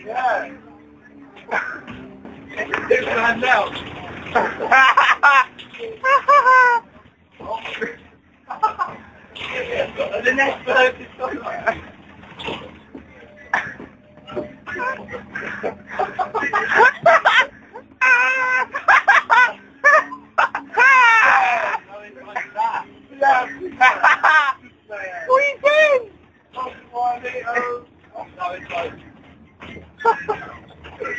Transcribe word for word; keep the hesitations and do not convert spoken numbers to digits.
Yeah. It's hand out. The next one is coming. What are you doing?